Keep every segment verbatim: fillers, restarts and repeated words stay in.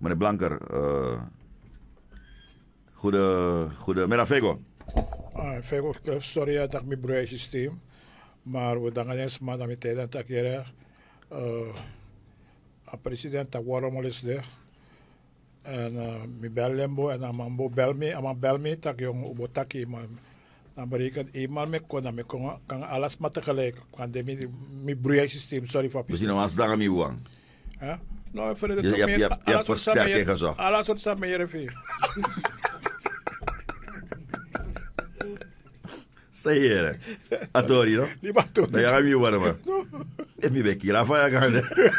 Meneer Blanker, uh, goede, goedemiddag Vego. Ah, Vego, sorry dat ik mijn broer systeem, maar we dan gaan eens maar naar mijn tijd en dat keer, a president dat waarom al is daar. En mijn bel lembo en dan mambo bel me, ama bel me dat jong ubotaki maar dan berekent eenmaal me kon dan me kon kan alles maar tegelijk. Kan de mijn broer systeem, sorry voor. We zien hem als daar aan wang. Ja, nou ik vind het je hebt je hebt versterking gezocht. Alles wat staat meer even. Say here. Atori, no? Di ba to? Na yang mi wala ma. E mi be kira fa ya gande.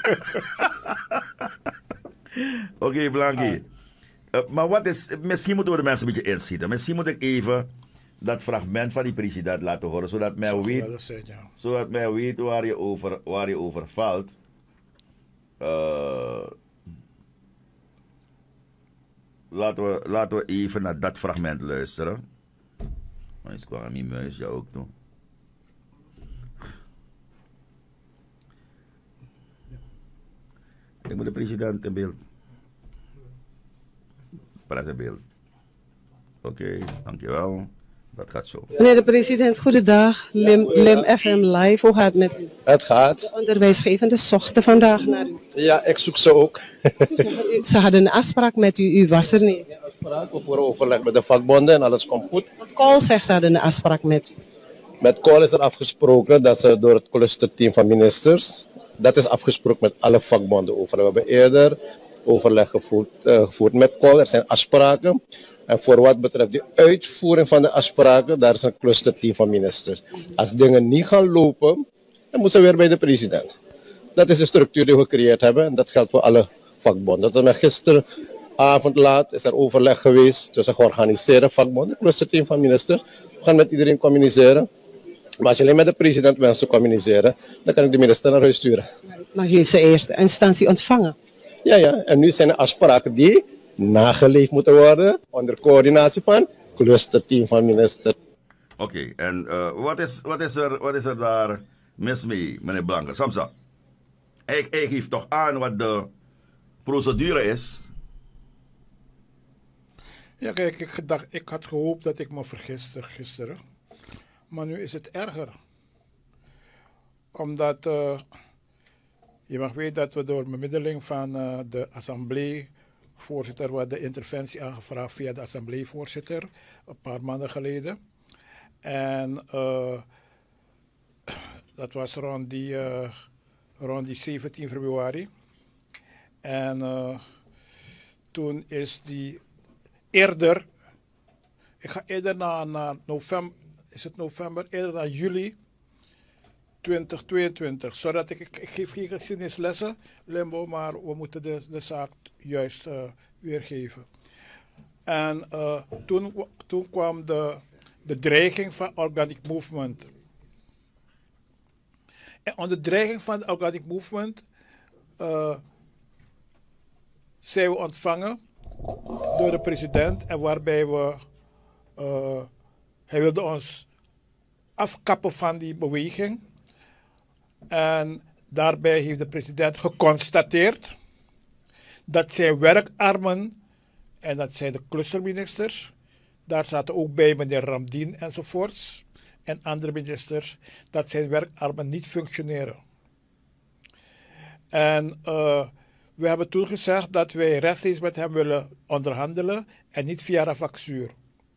Oké, Blanky. Uh, maar wat is, misschien moeten we de mensen een beetje inschieten. Misschien moet ik even dat fragment van die president laten horen, zodat men weet, zodat men weet waar je over, waar je over valt. Uh, laten, we, laten we even naar dat fragment luisteren. Maar is kwam aan mijn muis, jou ook toch? Ik moet de president in beeld. Praat in beeld. Oké, okay, dankjewel. Dat gaat zo. Meneer de president, goedendag. Lim, Lim F M Live, hoe gaat het met u? Het gaat. De onderwijsgevenden zochten vandaag naar u. Ja, ik zoek ze ook. Ze hadden een afspraak met u, u was er niet. Ja, afspraak voor overleg met de vakbonden en alles komt goed. Kool zegt ze hadden een afspraak met u. Met Kool is er afgesproken dat ze door het clusterteam van ministers, dat is afgesproken met alle vakbonden over. We hebben eerder overleg gevoerd, uh, gevoerd met Kool, er zijn afspraken. En voor wat betreft de uitvoering van de afspraken, daar is een clusterteam van ministers. Als dingen niet gaan lopen, dan moeten ze weer bij de president. Dat is de structuur die we gecreëerd hebben en dat geldt voor alle vakbonden. Tot en met gisteravond laat is er overleg geweest tussen georganiseerde vakbonden, clusterteam van ministers. We gaan met iedereen communiceren. Maar als je alleen met de president wenst te communiceren, dan kan ik de minister naar huis sturen. Maar u heeft ze eerst in instantie ontvangen? Ja, ja. En nu zijn er afspraken die nageleefd moeten worden onder coördinatie van het clusterteam van ministers. Oké, okay, en uh, wat, is, wat, is er, wat is er daar mis mee, meneer Blanker? Samsa, hij, hij geeft toch aan wat de procedure is? Ja, kijk, ik, gedacht, ik had gehoopt dat ik me vergiste gisteren. Maar nu is het erger. Omdat uh, je mag weten dat we door bemiddeling van uh, de assembleevoorzitter we de interventie aangevraagd via de assembleevoorzitter een paar maanden geleden. En uh, dat was rond die, uh, rond die zeventien februari. En uh, toen is die eerder, ik ga eerder naar, naar november, is het november, eerder naar juli twintig tweeëntwintig. Zodat ik, ik, ik geef geen geschiedenislessen, Limbo, maar we moeten de, de zaak juist uh, weergeven. En uh, toen, toen kwam de, de dreiging van Organic Movement. En onder de dreiging van de Organic Movement uh, zijn we ontvangen door de president en waarbij we, uh, hij wilde ons afkappen van die beweging. En daarbij heeft de president geconstateerd dat zijn werkarmen, en dat zijn de clusterministers, daar zaten ook bij meneer Ramdien enzovoorts, en andere ministers, dat zijn werkarmen niet functioneren. En uh, we hebben toen gezegd dat wij rechtstreeks met hem willen onderhandelen en niet via een factuur.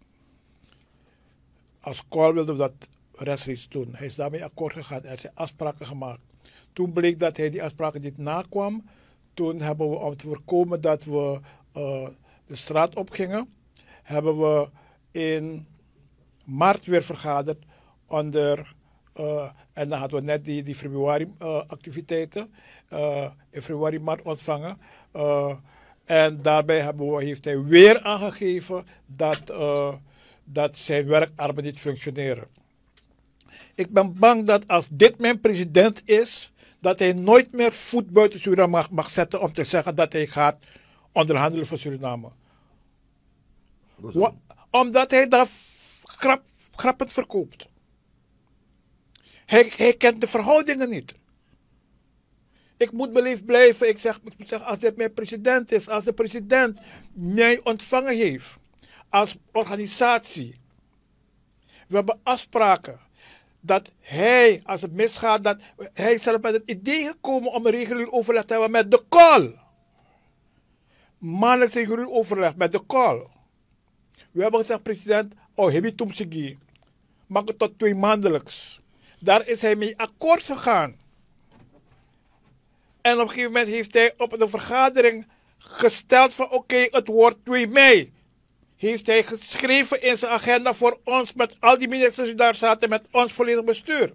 Als Kool wilde we dat rechtstreeks doen. Hij is daarmee akkoord gegaan. Er zijn afspraken gemaakt. Toen bleek dat hij die afspraken niet nakwam. Toen hebben we, om te voorkomen dat we uh, de straat opgingen, hebben we in maart weer vergaderd onder, uh, en dan hadden we net die, die februari uh, activiteiten, uh, in februari, maart ontvangen. Uh, en daarbij hebben we, heeft hij weer aangegeven dat, uh, dat zijn werkarmen niet functioneren. Ik ben bang dat als dit mijn president is, dat hij nooit meer voet buiten Suriname mag, mag zetten om te zeggen dat hij gaat onderhandelen voor Suriname. Wa- omdat hij dat grap, grappend verkoopt. Hij, hij kent de verhoudingen niet. Ik moet beleefd blijven. Ik zeg, ik moet zeggen, als dit mijn president is, als de president mij ontvangen heeft als organisatie. We hebben afspraken dat hij, als het misgaat, dat hij is zelf met het idee gekomen om een regulier overleg te hebben met de call. Maandelijks regulier overleg met de call. We hebben gezegd, president, oh, heb je toemsigi. Maak het tot twee maandelijks. Daar is hij mee akkoord gegaan. En op een gegeven moment heeft hij op de vergadering gesteld van oké, okay, het wordt twee mei. Heeft hij geschreven in zijn agenda voor ons met al die ministers die daar zaten met ons volledig bestuur.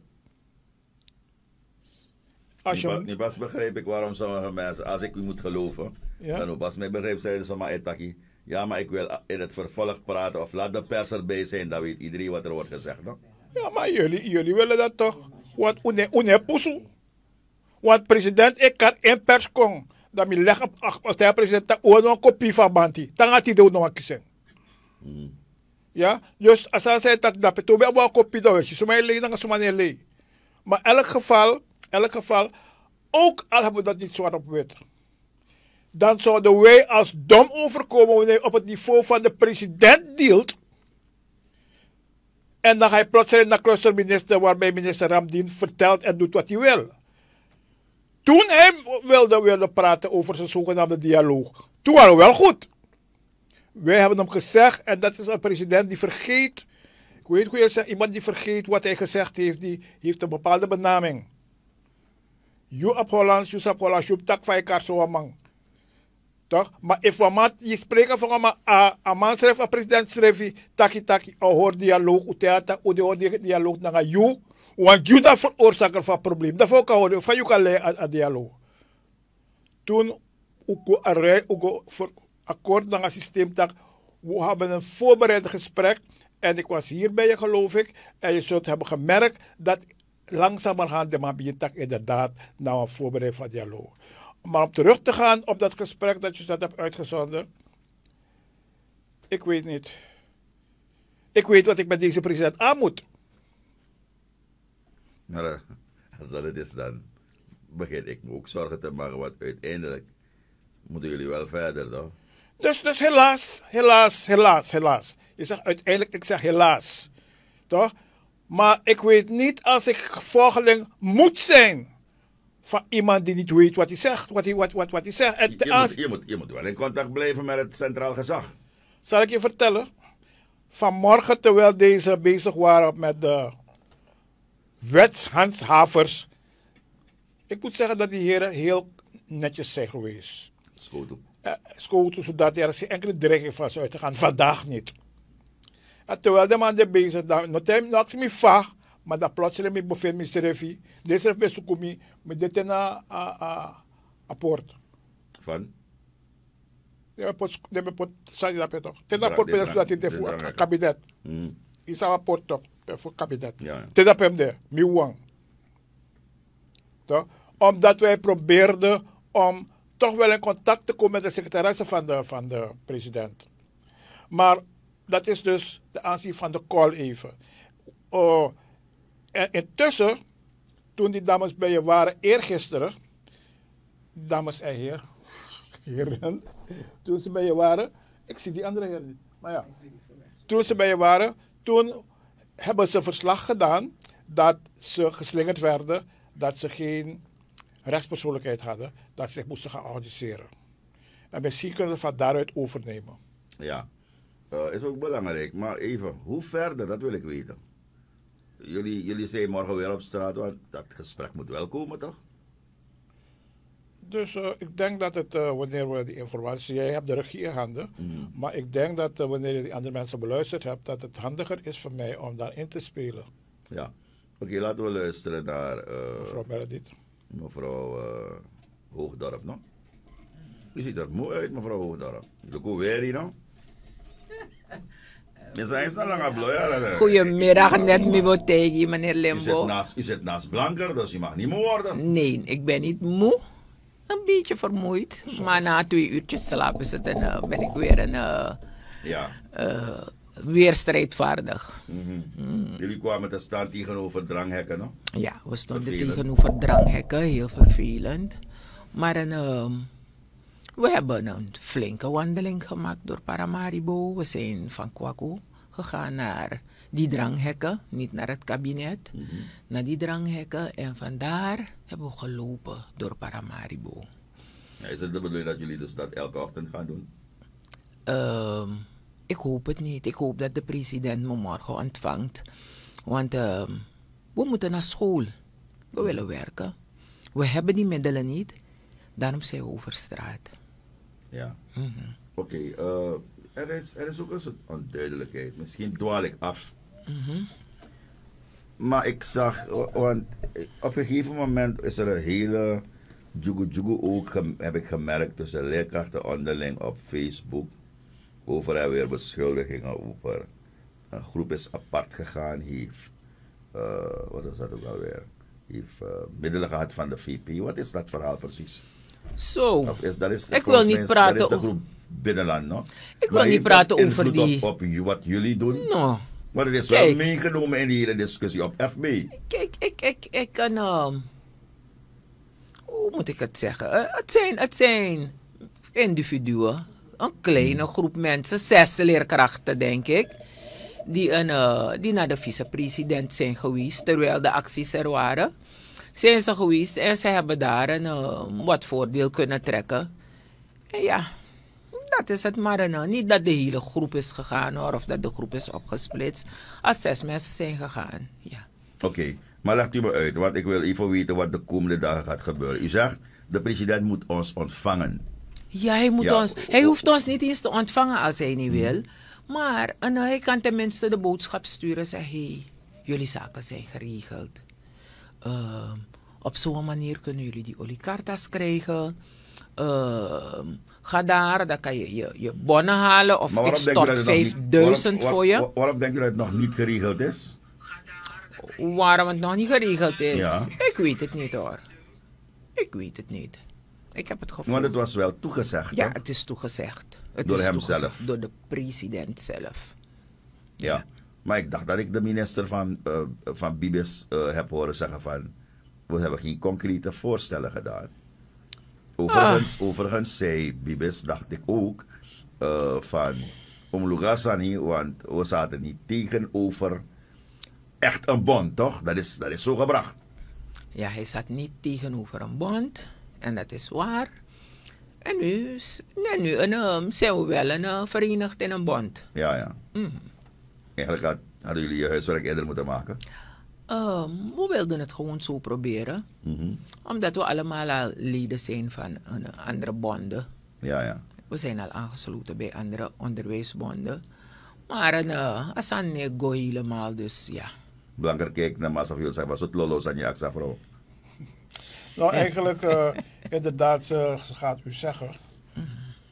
Als je... Nu pas begrijp ik waarom sommige mensen, als ik u moet geloven, ja? Dan pas mij begrijp zeiden ze maar etaki. Ja, maar ik wil in het vervolg praten of laat de pers erbij zijn, dan weet iedereen wat er wordt gezegd. No? Ja, maar jullie, jullie willen dat toch? Want une poesu. Want president, ik kan in pers komen. Dat me leg op de president ook een kopie van Banti. Dan gaat hij nog een kiezen. Mm. Ja, dus als hij zegt dat dat beto wel een kopie dat is, zo mij dan zo maar niet. Maar in elk geval, elk geval, ook al hebben we dat niet zwart op wit, dan zouden wij als dom overkomen wanneer hij op het niveau van de president deelt. En dan ga je plotseling naar clusterminister waarbij minister Ramdien vertelt en doet wat hij wil. Toen hij wilde, wilde praten over zijn zogenaamde dialoog, toen waren we wel goed. Wij hebben hem gezegd, en dat is een president die vergeet, ik weet hoe je zegt, iemand die vergeet wat hij gezegd heeft, die heeft een bepaalde benaming. Je op Hollands, je op Hollands, je op tak van elkaar zo man. Toch? Maar if je spreekt van een man schrijft, een president schrijft, taki taki, een hoor dialoog, u theater, u hoor dialoog naar jou, want je dat veroorzaker van probleem. Dat ook hoor, van je kan leren aan dialoog. Toen, u voor akkoord naar een systeem dat we hebben een voorbereid gesprek en ik was hier bij je geloof ik en je zult hebben gemerkt dat langzamerhand de mabietak inderdaad naar een voorbereid van dialoog. Maar om terug te gaan op dat gesprek dat je dat hebt uitgezonden, ik weet niet. Ik weet wat ik met deze president aan moet. Maar als dat het is, dan begin ik me ook zorgen te maken, want uiteindelijk moeten jullie wel verder dan. Dus, dus helaas, helaas, helaas, helaas. Je zegt uiteindelijk, ik zeg helaas. Toch? Maar ik weet niet als ik volgeling moet zijn van iemand die niet weet wat hij zegt. Wat hij, wat, wat, wat hij zegt. En je, als... moet, je, moet, je moet wel in contact blijven met het centraal gezag. Zal ik je vertellen? Vanmorgen, terwijl deze bezig waren met de wetshandhavers. Ik moet zeggen dat die heren heel netjes zijn geweest. Schoten. Uh, schoten, zodat er geen enkele dreiging van zou uitgaan. Vandaag niet. En terwijl de man er bezig is, dan nog niet vaag, maar dan plotseling me bevindt me serefi. Deze heeft best gekomen met dit in een poort. Van? Ja, pot, de pot, zei dat toch? Ten dat pot, zodat hij het voor het kabinet. Is een poort toch? Voor het kabinet. Ten dat hem de, miwang. Omdat wij probeerden om toch wel in contact te komen met de secretaresse van de, van de president. Maar dat is dus de aanzien van de call even. Uh, en intussen, toen die dames bij je waren, eergisteren, dames en heren, heren, toen ze bij je waren, ik zie die andere heren niet, maar ja, toen ze bij je waren, toen hebben ze verslag gedaan dat ze geslingerd werden, dat ze geen rechtspersoonlijkheid hadden, dat ze zich moesten gaan audiceren. En misschien kunnen ze van daaruit overnemen. Ja, uh, is ook belangrijk. Maar even, hoe verder, dat wil ik weten. Jullie, jullie zijn morgen weer op straat, want dat gesprek moet wel komen, toch? Dus uh, ik denk dat het, uh, wanneer we die informatie, jij hebt de regie in handen, mm. maar ik denk dat uh, wanneer je die andere mensen beluisterd hebt, dat het handiger is voor mij om daarin te spelen. Ja, oké, okay, laten we luisteren naar... Uh, mevrouw Meredith. Mevrouw uh, Hoogdorp, no? Je ziet er mooi uit, mevrouw Hoogdorp. Look hoe weer hier, no? Je zijn snel lang op bloeien. Goedemiddag, net Mibotegi, meneer Limbo. U zit, naast, u zit naast Blanker, dus je mag niet moe worden. Nee, ik ben niet moe. Een beetje vermoeid. Zo. Maar na twee uurtjes slaap is het en, uh, ben ik weer een... Uh, ja. Uh, weer strijdvaardig. Mm-hmm. Mm. Jullie kwamen te staan tegenover dranghekken, no? Ja, we stonden vervelend. tegenover dranghekken, heel vervelend. Maar een, uh, we hebben een flinke wandeling gemaakt door Paramaribo. We zijn van Kwaku gegaan naar die dranghekken, niet naar het kabinet, mm-hmm. naar die dranghekken. En vandaar hebben we gelopen door Paramaribo. Ja, is het de bedoeling dat jullie dus dat elke ochtend gaan doen? Uh, ik hoop het niet. Ik hoop dat de president me morgen ontvangt. Want uh, we moeten naar school. We willen werken. We hebben die middelen niet. Daarom zijn we over straat. Ja. Mm-hmm. Oké, okay, uh, er, is, er is ook een soort onduidelijkheid. Misschien dwaal ik af. Mm-hmm. Maar ik zag, want op een gegeven moment is er een hele jugu jugu ook, heb ik gemerkt, tussen leerkrachten onderling op Facebook. Over en weer beschuldigingen over. Een groep is apart gegaan, heeft, uh, wat is dat ook alweer? Heeft uh, middelen gehad van de V P. Wat is dat verhaal precies? Zo, so, is, dat is, ik wil niet mij, praten dat is de groep Binnenland, no? Ik wil niet praten over die... Op, op wat jullie doen? No. Maar het is Kijk, wel meegenomen in die hele discussie op F B. Kijk, ik, ik, ik kan... Uh, hoe moet ik het zeggen? Uh, het, zijn, het zijn individuen. Een kleine groep mensen. Zes leerkrachten, denk ik. Die, een, uh, die naar de vicepresident zijn geweest. Terwijl de acties er waren. Zijn ze geweest. En ze hebben daar een, uh, wat voordeel kunnen trekken. En ja... Dat is het maar. Nou. Niet dat de hele groep is gegaan hoor, of dat de groep is opgesplitst. Als zes mensen zijn gegaan, ja. Oké, okay, maar legt u me uit, want ik wil even weten wat de komende dagen gaat gebeuren. U zegt, de president moet ons ontvangen. Ja, hij, moet ja. ons, hij hoeft ons niet eens te ontvangen als hij niet wil. Maar en, hij kan tenminste de boodschap sturen. Zeg, hé, hey, jullie zaken zijn geregeld. Uh, op zo'n manier kunnen jullie die olikartas krijgen. Uh, Ga daar, dan kan je je, je bonnen halen of ik stort vijfduizend voor je. Waarom, waarom denk je dat het nog niet geregeld is? Waarom het nog niet geregeld is? Ja. Ik weet het niet hoor. Ik weet het niet. Ik heb het gevoel. Want het was wel toegezegd. Ja, hè? het is toegezegd. Het door is hem toegezegd, zelf. Door de president zelf. Ja. ja. Maar ik dacht dat ik de minister van, uh, van Bibis uh, heb horen zeggen van... We hebben geen concrete voorstellen gedaan. Overigens, ah. overigens zei Bibis, dacht ik ook, uh, van Omlugasani, want we zaten niet tegenover echt een bond, toch? Dat is, dat is zo gebracht. Ja, hij zat niet tegenover een bond, en dat is waar. En nu, en nu en, um, zijn we wel een, uh, verenigd in een bond. Ja, ja. Mm. Eigenlijk had, hadden jullie je huiswerk eerder moeten maken. Um, we wilden het gewoon zo proberen. Mm-hmm. Omdat we allemaal al leden zijn van uh, andere bonden. Ja, ja. We zijn al aangesloten bij andere onderwijsbonden. Maar uh, als aan go helemaal, dus ja. Blanker kijkt naar Massa Field, zei, was het lolo's aan je aksa vrouw? Nou, eigenlijk, uh, inderdaad, uh, ze gaat u zeggen. Mm-hmm.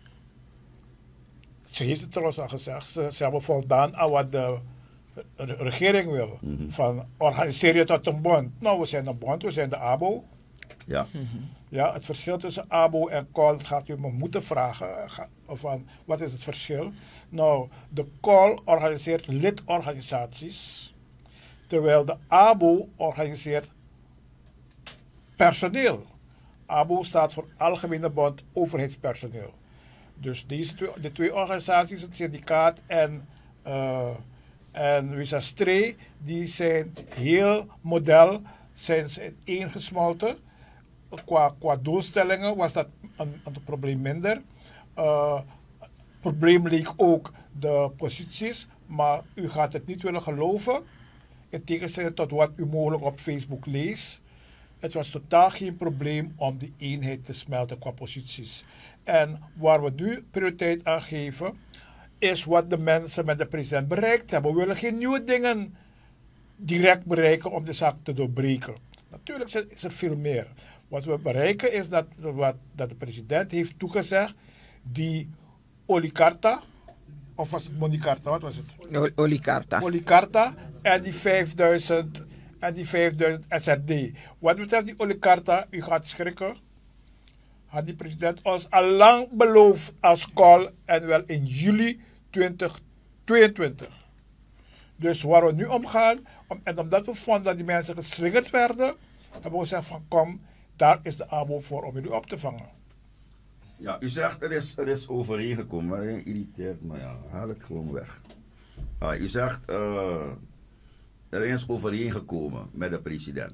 Ze heeft het trouwens al gezegd. Ze, ze hebben voldaan aan wat de de regering wil. Mm-hmm. Van organiseer je tot een bond. Nou, we zijn een bond, we zijn de A B O. Ja. Mm-hmm. Ja, het verschil tussen A B O en C O L gaat u me moeten vragen. Van, wat is het verschil? Nou, de C O L organiseert lidorganisaties. Terwijl de A B O organiseert personeel. A B O staat voor Algemene Bond Overheidspersoneel. Dus deze twee, de twee organisaties, het syndicaat en... Uh, En Wisastre, die zijn heel model, zijn ze ingesmolten. Qua, qua doelstellingen was dat een, een probleem minder. Uh, probleem leek ook de posities, maar u gaat het niet willen geloven. In tegenstelling tot wat u mogelijk op Facebook leest. Het was totaal geen probleem om die eenheid te smelten qua posities. En waar we nu prioriteit aan geven... is wat de mensen met de president bereikt hebben. We willen geen nieuwe dingen direct bereiken om de zaak te doorbreken. Natuurlijk is er veel meer. Wat we bereiken is dat, wat, dat de president heeft toegezegd, die Olikarta, of was het Monikarta, wat was het? Olikarta. Olikarta en die vijfduizend en die vijfduizend S R D. Wat betreft die Olikarta, u gaat schrikken, had die president ons al lang beloofd als C O L en wel in juli twintig tweeëntwintig. Dus waar we nu om gaan, om, en omdat we vonden dat die mensen geslingerd werden, hebben we gezegd van kom, daar is de A B O voor om jullie op te vangen. Ja, u zegt het is, het is overeengekomen, maar dat irriteert me. Ja. Haal het gewoon weg. Ah, u zegt uh, het is overeengekomen met de president.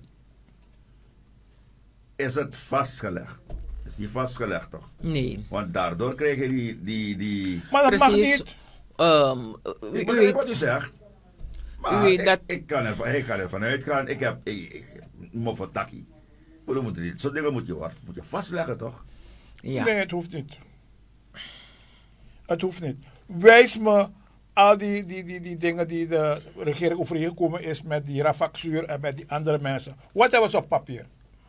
Is het vastgelegd? Is die vastgelegd toch? Nee. Want daardoor krijg je die... die, die... Maar dat Precies. mag niet. Um, Ik u begrijp weet, wat u zegt. Maar u weet ik, dat... ik, kan ervan, ik kan ervan uitgaan. Ik heb... Ik, ik, Moffetaki. We moeten dit. Zo'n dingen moet je, moet je vastleggen toch? Ja. Nee, het hoeft niet. Het hoeft niet. Wijs me al die, die, die, die dingen die de regering overeengekomen is met die Rafakzuur en met die andere mensen. Wat hebben ze op papier?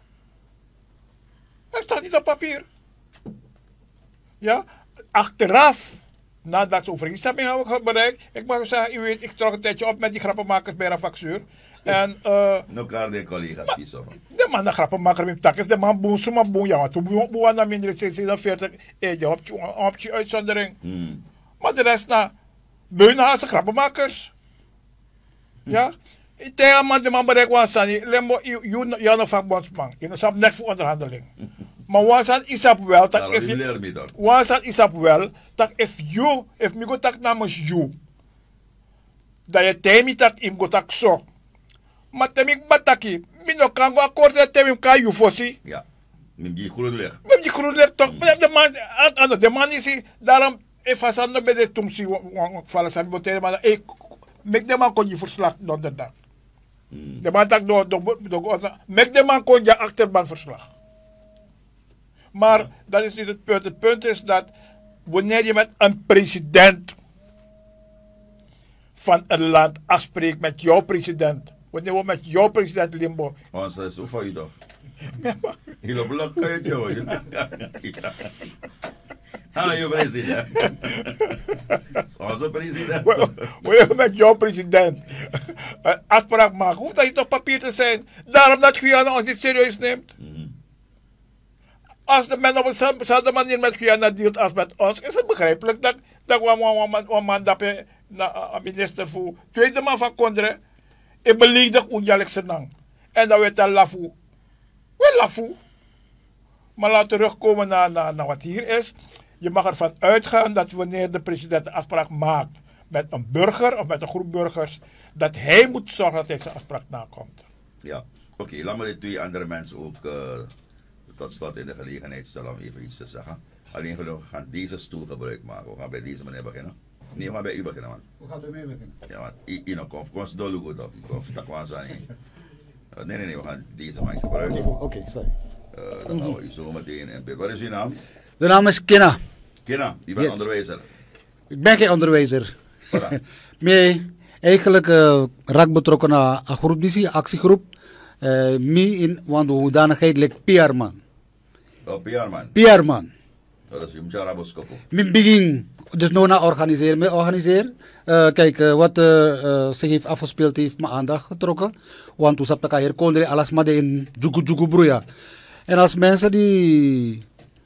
Het staat niet op papier. Ja? Achteraf, nadat ze overeenstemming hebben bereikt, ik mag zeggen, u weet, ik trok een tijdje op met die grappenmakers bij Rafakzuur. En, uh, Elkaar de collega's vies op. de man de grappenmaker met tak is de man boen, zomaar boen, ja, want toen boen, boen aan minder zesenveertig, eh, je op op je uitzondering. Hmm. Maar de rest na, beunhaase grappenmakers. Ja? Ik tegen man de man bereikt was aan, lembo, je een vakbondsman, je hebt net voor onderhandeling. Maar was aan isap wel, dat if je, was aan isap wel, dat if you, if me go tak namens you, dat je temi tak im go tak so. Maar temik bataki, mi no kan go akkoord dat temik kan you fossi. Ja, met die groen licht. Met die groen licht toch, maar de man, aan de man is hij, daarom, if hij zand bij de tumsi, vallen zijn boten, maar ik, mek de man kon je verslag donderdag. De man tak do, do, do, mek de man kon je achterban verslag. Maar ja. Dat is niet het punt. Het punt is dat wanneer je met een president van een land afspreekt, met jouw president, wanneer we met jouw president limbo. Want ze is zo van je toch? Heel belangrijk, joh. Hallo, je president. Onze president. Wanneer we met jouw president een afspraak maken, hoeft dat niet op papier te zijn. Daarom dat Guyana ons niet serieus neemt. Mm-hmm. Als de men op dezelfde manier met Guyana dealt als met ons, is het begrijpelijk dat, dat we een man dat je een minister voor tweede man van Kondre, ik beledigd onjalik senang. En dat we het lafu. We lafu. Maar laten we terugkomen naar, naar, naar wat hier is. Je mag ervan uitgaan dat wanneer de president een afspraak maakt met een burger of met een groep burgers, dat hij moet zorgen dat hij zijn afspraak nakomt. Ja, oké, okay, laat me de twee andere mensen ook uh, tot slot in de gelegenheid stellen om even iets te zeggen. Alleen we gaan deze stoel gebruik maken. We gaan bij deze meneer beginnen. Nee, we gaan bij u beginnen, man. We gaan bij mij beginnen. Ja, want u nog komt. Kom, dol goed toch? Kom, dat kwam zo niet. Nee, nee, nee, we gaan deze man gebruiken. Oké, okay, okay, sorry. Uh, dan gaan we u zo meteen in beeld. Wat is uw naam? De naam is Kina. Kina, je bent yes. onderwijzer. Ik ben geen onderwijzer. Voilà. Nee, eigenlijk uh, raak betrokken aan een groep, die actiegroep. Uh, me in, want de hoedanigheid lijkt P R-man. Oh, P R-man? P R-man. Dat is een jaraboskopo. Ik begin dus nog naar organiseren. Ik organiseer. Uh, kijk, uh, wat uh, uh, zich heeft afgespeeld heeft mijn aandacht getrokken. Want toen zat ik hier kondre alles maar in Jugu Jugu Broeia. En als mensen die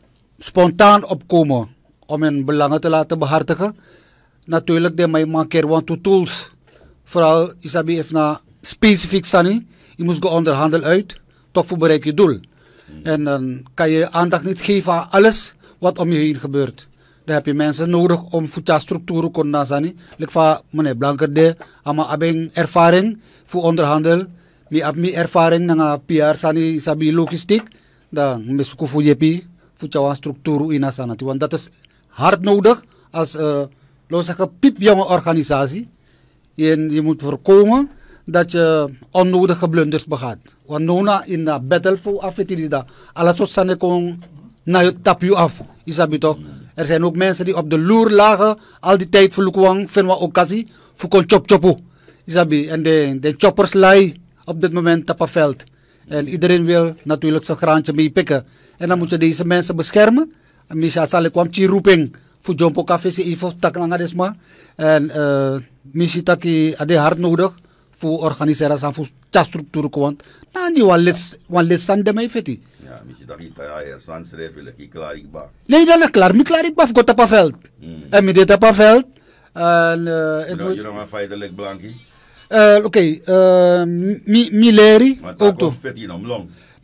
spontaan opkomen om hun belangen te laten behartigen, natuurlijk de mij mankeer want to tools. Vooral Isabi heeft na specifiek sani. Je moet gaan onderhandelen uit, toch voor bereik je doel. Hmm. En dan kan je aandacht niet geven aan alles wat om je heen gebeurt. Dan heb je mensen nodig om voor de structuur te kunnen zijn. Like van meneer Blankerde, ama abeng ervaring voor onderhandel. Mi heb mi ervaring na P R sani Isabi logistiek. Dan mesuko voor je pi voor jouw structuur in asana. Want dat is hard nodig als uh, laten zeggen piepjonge organisatie. En je moet voorkomen dat je onnodige blunders begaat. Want nona in de battle voor afetilida, alles wat zijn kon na je tap je af. Isabi toch? Er zijn ook mensen die op de loer lagen, al die tijd voor Lukwang, vinden we occasie, voor kon chop chopu. Isabi, en de, de choppers lie op dit moment op het veld. En iedereen wil natuurlijk zijn graantje mee pikken. En dan moet je deze mensen beschermen. En Misha zal ik kwam roeping voor Jompo Café se ifo tak langadesma. En uh, Misha taki ade hard nodig voor organiseren aan voor structuur kwant. Nou die wan les wan les san de mij feti. Ja, Misha taki er san schrijven leki klaar ik ba. Nee dan klaar, mi klaar ik ba voor op veld. En mi dit op veld. En uh, ik moet je nog maar feitelijk Blankie. Uh, Oké, okay, uh, mi, mi leri ook toch. Vet in om long. Nee,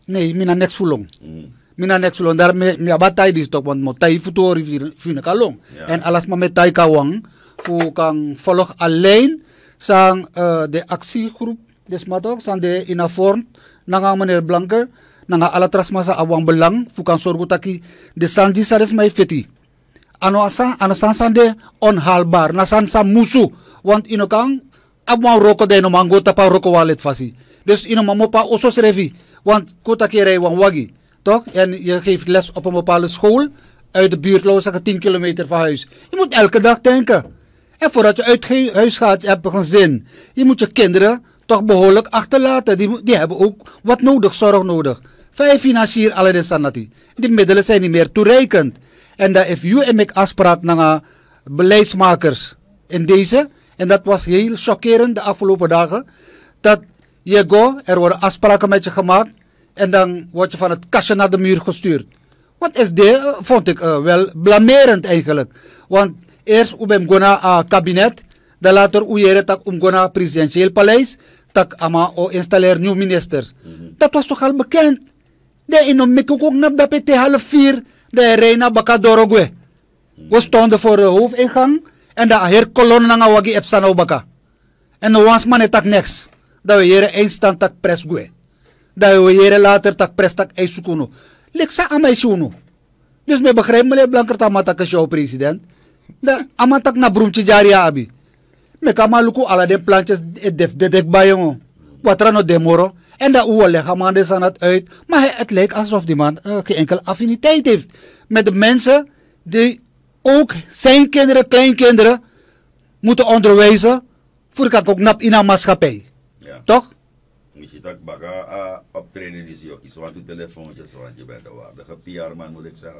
Nee, mina niks voelong. Mm. Mina niks voelong. Daar me me abatai dis tok want mo tai futori fina kalong. Ja. En alles maar met tai kawang fu kan volg alleen sang uh, de actiegroep des matok sang de ina vorm nanga meneer Blanker nanga alatras masa awang belang fu kan sorgu taki de sanji sares mai feti. Ano asa ano san san de onhaalbaar na san san musu want ino kang abang roko de no manggota pa roko wallet fasi. Dus ino mamo pa osos revi want kota kere wang wagi. Toch? En je geeft les op een bepaalde school uit de buurt, laten we zeggen tien kilometer van huis. Je moet elke dag denken. En voordat je uit huis gaat, heb je een zin. Je moet je kinderen toch behoorlijk achterlaten. Die, die hebben ook wat nodig, zorg nodig. Vijf financier alle de sanati. Die middelen zijn niet meer toereikend. En dat heeft u en ik afspraak naar beleidsmakers in deze. En dat was heel chockerend de afgelopen dagen. Dat je go, er worden afspraken met je gemaakt. En dan word je van het kastje naar de muur gestuurd. Wat is dit? Uh, vond ik uh, wel blamerend eigenlijk. Want eerst ubem gona uh, kabinet. Dan later uyere tak um gona presidentieel paleis. Tak ama o installeer nieuw minister. Mm-hmm. Dat was toch al bekend. De inom mikukuk nap dapet te half vier. De reina baka dorogwe. Mm-hmm. We stonden voor de hoofdingang. En de heer kolon nanga wagi epsano baka. En de wans man tak niks. Dat we hier eindstand tak presgwe. Dat we jaren later tak prestak eisukuno. Leksa amai suno. Dus me begrijp meneer Blanker tamatak is jouw president. Da amatak na broemtje jaria abi. Me kamaluku ala den plantjes def dedek bayo. Watrano demoro. En dat uwe leg amande san het uit. Maar het lijkt alsof die man uh, geen enkele affiniteit heeft. Met de mensen die ook zijn kinderen, kleinkinderen moeten onderwijzen. Voor ik ook nap in een maatschappij. Ja. Toch? Je ziet dat baga uh, optreden is je iets wat telefoontjes, want je bent een waardige P R-man, moet ik zeggen.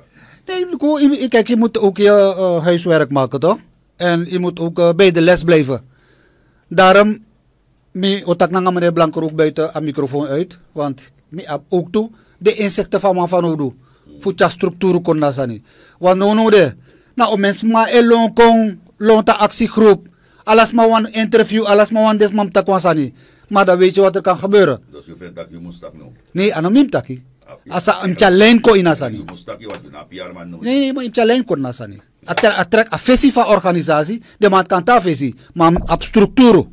Nee, kijk, je moet ook je uh, huiswerk maken, toch? En je moet ook uh, bij de les blijven. Daarom, mi otak na meneer Blanker ook buiten een microfoon uit, want mi heb ook toe de inzichten van man van Odo. Voor de structuur kon dat zijn. Want no no de, nou mensen maar elon kon, lonta actiegroep, alles maar een interview, alles maar een desmam takwasani. Maar dan weet je wat er kan gebeuren. Dus je vindt dat je moet stap nu? Nee, anomim taki. Asa een challenge ko inasani. Je moet stapje wat je na P R man noemt. Nee, nee, maar een challenge ko inasani. Atrek a visie van organisatie, de man kan ta visie, maar op structuur.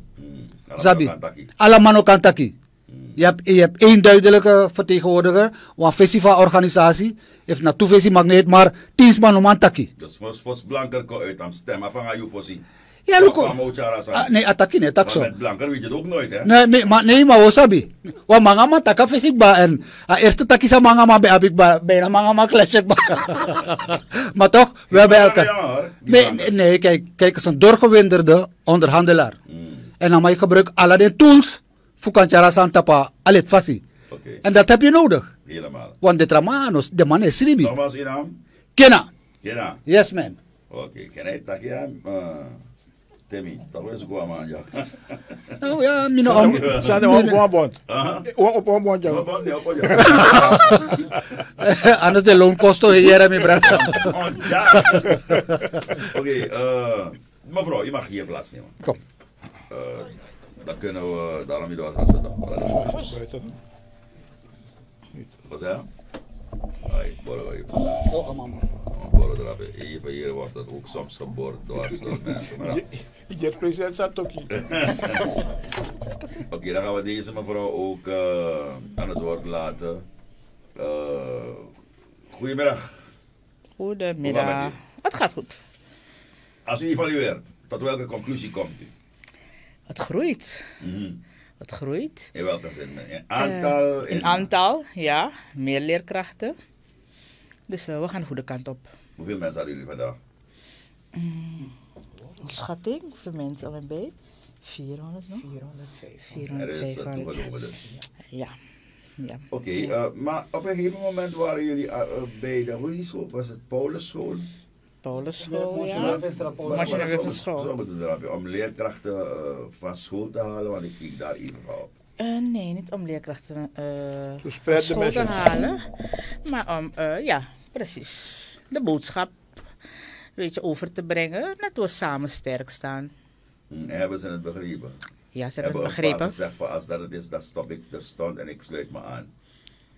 Zabi. Allemaal kan taki. Je hebt, je hebt één duidelijke vertegenwoordiger, een visie van organisatie, heeft naartoe visie magneet, maar tien man om aan taki. Dus volgens Blanker ko uit aan stemmen van je voorzien. Ja, Luko. Ah, nee, ataki nee, tak zo. Met Blanker weet je het ook nooit, hè? Nee, nee, maar nee, maar wasabi. Wa mga ma taka fisik ba en a eerste taki sa mga ma beabik ba, bijna mga ma classic ba. Maar toch, we hebben elkaar. Nee, nee, kijk, kijk, is een doorgewinterde onderhandelaar. Mm. En dan mag je gebruiken alle de tools voor kanchara santapa alit fasi. Okay. En dat heb je nodig. Helemaal. Want de tramanos, de man is ribi. Nogmaals in naam? Kena. Kena. Yes, man. Oké, okay. Ken hij tak ja? Temi, toch is ook man, ja. Nou ja, mino am. Zijn er op een bond? Op een bond, ja. Op een bond, ja. Anders de loonkosten hier aan mijn brand. Oké, mevrouw, je mag hier plaats nemen. Kom. Uh, dan kunnen we, daarom niet door gaan zitten. Wat zei je? Ai, borrel we even staan. Oh, mama. Borrel erop. Even hier wordt het ook soms geboord door mensen. Je president zat ook hier. Oké, okay, dan gaan we deze mevrouw ook uh, aan het woord laten. Uh, goedemiddag. Goedemiddag. Het gaat goed. Als u evalueert, tot welke conclusie komt u? Het groeit. Mm-hmm. Het groeit. In welke zin? In aantal? Uh, in aantal, ja. Meer leerkrachten. Dus uh, we gaan de goede kant op. Hoeveel mensen hadden jullie vandaag? Mm, schatting, hoeveel mensen al bij? vierhonderd nog? vierhonderdvijf. Er is toegenomen dus. Ja. ja. Oké, okay, uh, maar op een gegeven moment waren jullie uh, bij de, hoe die school? Was het Paulusschool? Paulusschool, ja. Zo moeten we om leerkrachten uh, van school te halen, want ik kijk daar even van op. Uh, nee, niet om leerkrachten uh, van school te halen, maar om, uh, ja, precies, de boodschap, weet je, over te brengen, dat we samen sterk staan. Hmm, hebben ze het begrepen? Ja, ze hebben het begrepen. Hebben gezegd van als dat het is, dan stop ik er stond en ik sluit me aan.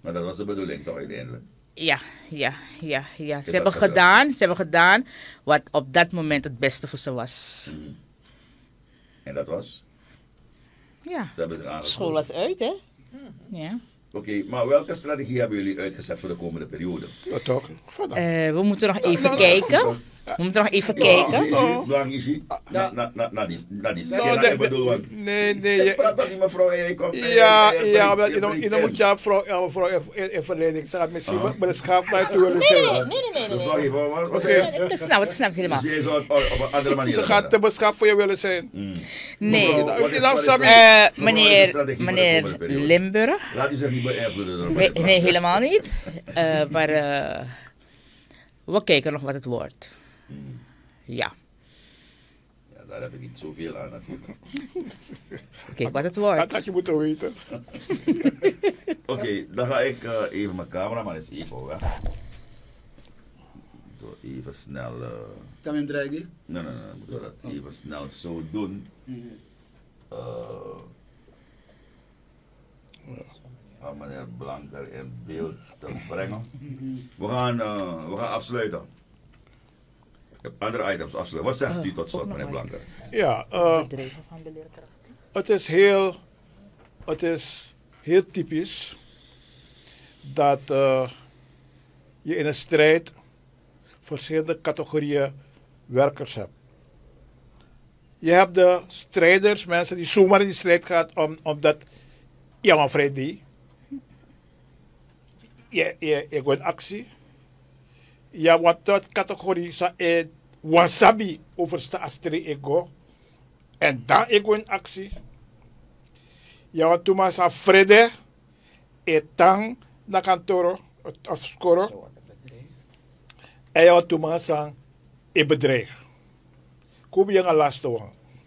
Maar dat was de bedoeling toch uiteindelijk? Ja, ja, ja, ja. Ze dat hebben gedaan? gedaan, ze hebben gedaan wat op dat moment het beste voor ze was. Mm. En dat was? Ja. Ze hebben zich aangesloten. School was uit, hè? Ja. Oké, okay, maar welke strategie hebben jullie uitgezet voor de komende periode? Ja, toch? Uh, we moeten nog even nou, kijken. We moeten nog even Ja, kijken. Is het belangrijk, is het? Na, na, na, na die, na die. Nou, Ja, nee, ik bedoel, want nee, nee. ik je- praat toch niet mevrouw en je komt. Ja, ja, maar je moet- je moet je vrouw, ja, mevrouw in, in verleiding. Ze gaat misschien Ah. met de schaaf naar toe willen Nee, nee, zeggen. nee, nee, nee. Dat nee. zal je voor, maar wat Oké. zeg je? Het snap, het snap helemaal. Dus jij zou het op een andere manier Ze doen, gaat hè? te beschaafd voor je willen zijn. Nee. Mevrouw, wat is- Nou, wat is- Sabi. Eh, mevrouw, wat is de meneer strategie voor de meneer komende periode? Limburg. Laat u zich niet beïnvloeden door We- meneer Blank. nee, helemaal niet. Uh, maar uh, we kijken nog wat het wordt. Ja, Ja, daar heb ik niet zoveel aan natuurlijk. we kijken wat het Dat wordt. had je moeten weten. Oké, okay, dan ga ik uh, even mijn cameraman eens even weg. Door even snel. Uh, Kan je hem dreigen? nee, nee, nee, moeten we dat even snel zo doen. Uh, om meneer Blanker in beeld te brengen. We gaan, uh, we gaan afsluiten. Ik heb andere items afsluiten. Wat zegt u tot slot, meneer Blanker? Ja, uh, Bedrijven van de leerkrachten. het is heel, het is heel typisch dat uh, je in een strijd verschillende categorieën werkers hebt. Je hebt de strijders, mensen die zomaar in die strijd gaan om, omdat je een vrij die. Je, je, je gaat in actie. Ja, wat dat categorie sa e wasabi over sta astri ego. En dan ik in actie. Ja, wat toen maar sa vrede. Etang na kantoro of skoro. En ja, wat toen maar sa e bedreig. Kom je een laatste one.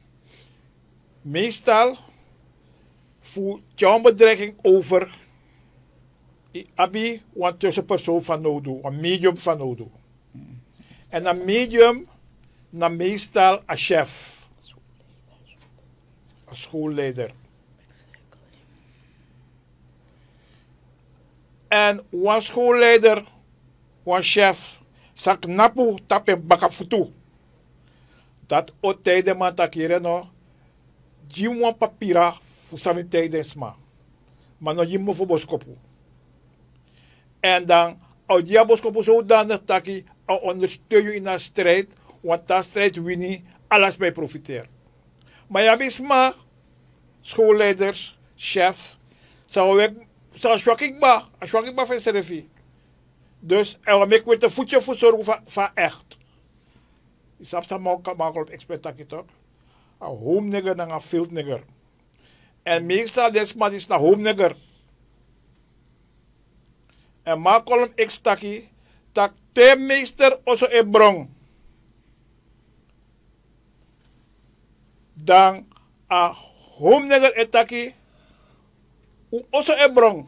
Meestal voert jouw bedreiging over i abi een tussenpersoon van nodig, een medium van nodig. En een medium, na meestal een chef, een schoolleider. En een schoolleider, een chef, sak napu tape bakafutu. Dat o tijden man takire no, jimwa papira fusami tijden sma. Maar no jimmo voor boskopu. En dan, als die boskopu zodanig taki, al ondersteun je in een strijd, want dat strijd wini, alles bij profiteer. Maar ja, bisma, schoolleiders, chef, zou ik, zou zwakik ba, zwakik ba van servi. Dus, en we maken een voetje voor zorgen van, van echt. Je snapt dat makkelijk expert toch? Een home nigger en een field nigger. En meestal desma is een home nigger. En makolom ekstaki tak te meester also e brong. Dan a home nigger etaki u also e brong.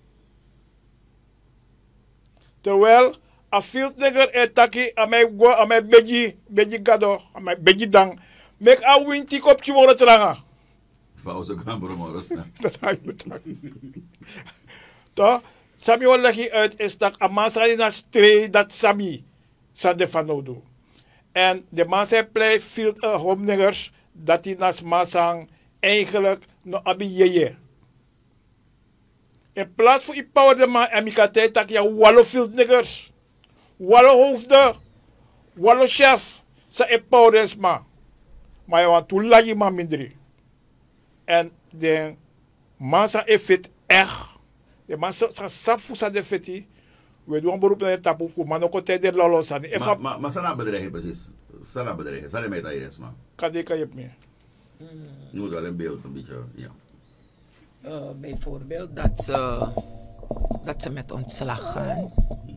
Terwijl a field nigger etaki a mij go a mij beji beji gado a mij beji dang. Mek a winti kop chimoro tranga. Fauzo Gambromoros. Dat ga je moeten. Toch? Sabi wat leg je uit is dat een man zei naar strijd dat sabi sa de fanodo. En de man zei play field uh, homningers dat hij naar masang eigenlijk no abi yeye. In plaats van je power de man en ik tijd dat je wallo field niggers, wallo hoofden, wallo chef, sa e power is ma. Maar je want to lagi man mindri. En de man sa e fit echt. De man sa sap fusa de feti. We doen een beroep naar het tapu voor man ook altijd de lolo sani. Maar maar maar sana bedreigen precies. Sana bedreigen. Sana met dat is man. Kan ik je meer. Je moet wel een beeld een beetje ja. Uh, bijvoorbeeld dat ze, dat ze met ontslag gaan.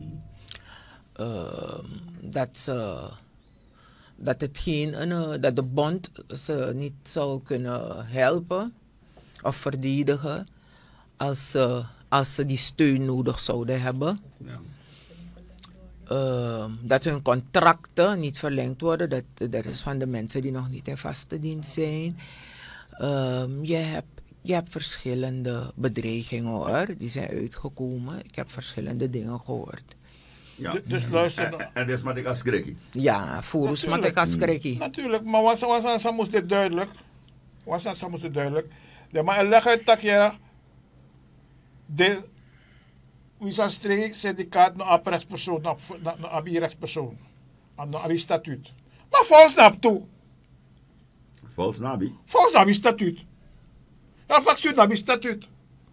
Uh, dat ze dat het geen uh, dat de bond ze niet zou kunnen helpen of verdedigen als ze, als ze die steun nodig zouden hebben. Ja. Uh, dat hun contracten niet verlengd worden. Dat, dat is van de mensen die nog niet in vaste dienst zijn. Uh, je hebt je hebt verschillende bedreigingen hoor, die zijn uitgekomen. Ik heb verschillende dingen gehoord. Ja. Du- Dus luister. En, en dat is wat ik als krikkie. Ja, voor maar ik als krikkie. Natuurlijk, maar was was was moest dit duidelijk. Was was moest dit duidelijk. De maar leg uit dat je de wie zijn streek syndicaat naar een rechtspersoon, naar naar een rechtspersoon, aan een statuut. Maar volgens naar toe. Volgens Nabi. Volgens naar een statuut. Ja, factuur naar een statuut.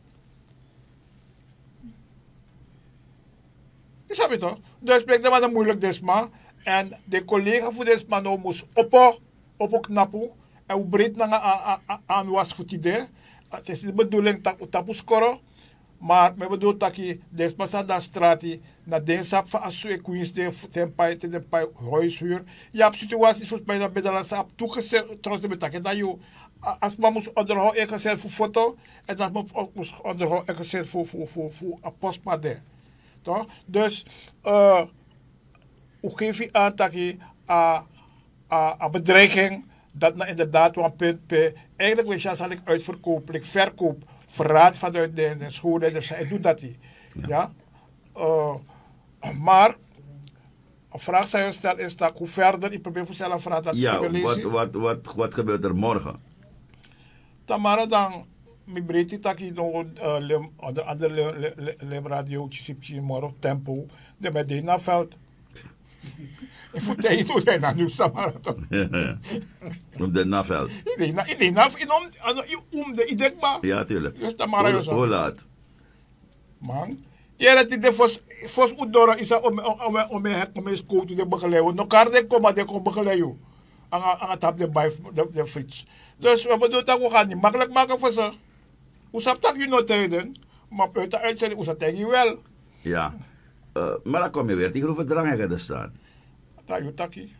Je snapt het toch? Dus blijkt dat wat moeilijk desma. En de collega voor desma nou moest oppo, oppo knappen. En hoe breed naar aan was voor het idee. Het is de bedoeling dat we tapu scoren. Maar we bedoelen dat je desma sa da strati na den sap van asu e queens de tempai te de pai huishuur. Je hebt situaties volgens mij dat bedala sap toegezet trouwens de betakken dat je als man moest onderhouden ik gezet voor foto en dat man moest onderhouden ik gezet voor voor voor voor een postpade. Toch? Dus uh, hoe geef je aan dat je een bedreiging dat nou inderdaad wel een punt P eigenlijk weet je zal ik uitverkoop, verkoop, verraad vanuit de, de schoolleiders, hij doet dat niet. Ja. ja? Uh, maar een vraag zou je stellen is dat hoe verder, ik probeer voorstellen een vraag dat ja, ik wil wat, lezen. wat, wat, wat gebeurt er morgen? Tamara dan mi breti taki no lem onder andere lem radio chipchi moro tempo de Medina veld. Ik voel je hoe hij naar nu Tamara toch. Op de naveld. Nee, na nee, na in om om de idekba. Ja, tuurlijk. Dus Tamara Hoe, zo. hoe laat? Man. Ja, dat de fos fos udora is om om om het om is koud de begeleiden. No karde kom de kom begeleiden. Aan aan tap de bij de de fiets. Dus we bedoelen dat we gaan niet makkelijk maken voor ze. Hoe snap dat je nog tijden? Maar uit de uitzending, hoe snap je wel? Ja. Uh, maar dan kom je weer die groeve drangen te staan. Dat je taki.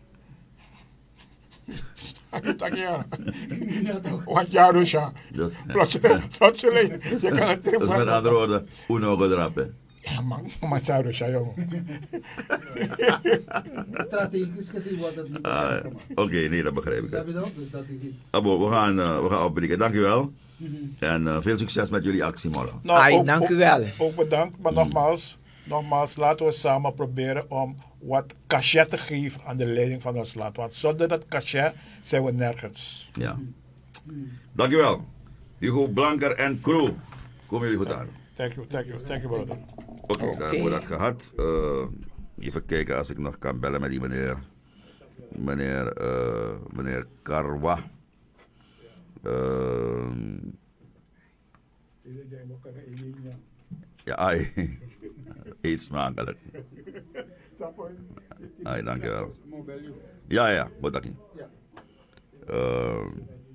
Dat je taki, ja. Wat jaar dus ja. Dus, Plotseling, plotseling. Je kan het terug dus met andere woorden, uno gedrappen. Ja man, maar jaar dus ja, jongen. Strategisch gezien wordt het niet Ah, gemaakt. Oké, okay, nee, dat begrijp ik. Snap je dat? Dus dat is het. Abo, we gaan, uh, we gaan opbreken. Dank u wel. En uh, veel succes met jullie actie morgen. Nou, Ai, ook, dank ook, u wel. Ook bedankt, maar nogmaals, nogmaals, laten we samen proberen om wat cachet te geven aan de leiding van ons land. Want zonder dat cachet zijn we nergens. Ja. Dank u wel. Hugo Blanker en crew. Komen jullie goed aan. Thank you, thank you, thank you brother. Oké, okay, dan hebben we dat gehad. Uh, even kijken als ik nog kan bellen met die meneer. Meneer, uh, meneer Karwa. Uh, ja, ai. Eet smakelijk. Ai, dank je wel. Ja, ja, wat dat niet. Uh,